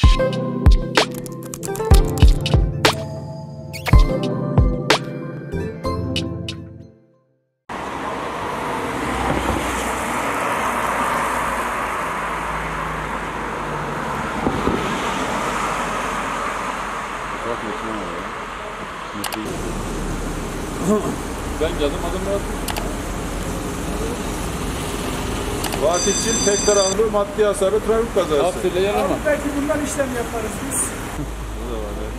Ben adım atmışım. Fatihçim tek taraflı maddi hasarı trafik kazası. Abi belki bundan işlem yaparız biz. Bu da var ya.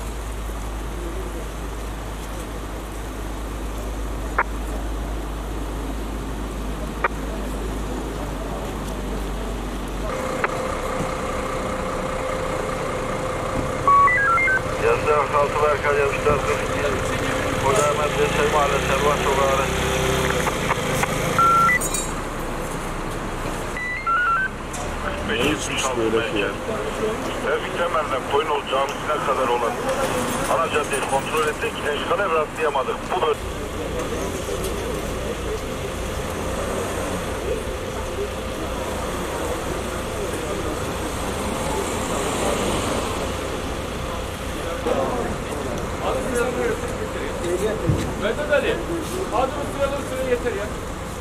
Yazda 46 Berkay Yamışlar 42 Koca Ahmet Desey Mahalle Servan Sokağı. Hiçmiş böyle şey. Trafik temelinden Koyunolu Camisi'ne kadar olan ana caddeyi kontrol ettik. Eşkale rastlayamadık. Bu da... Vedat Ali, adımı sıralı süre yeter ya.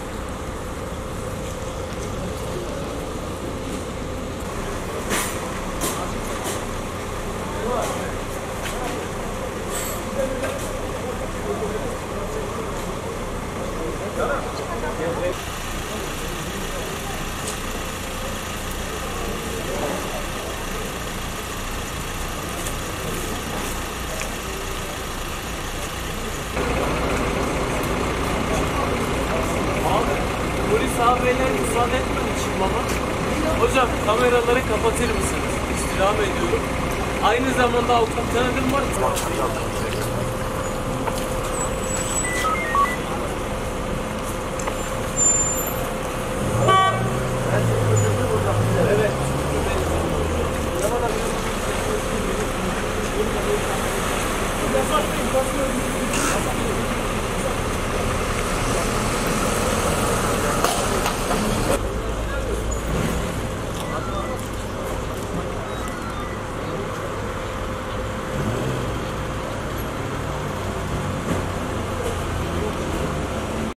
Polis abiler müsaade etmedi çıkmama. Hocam kameraları kapatır mısınız? İstirham ediyorum. Aynı zamanda avukat tanıdığım var. Evet.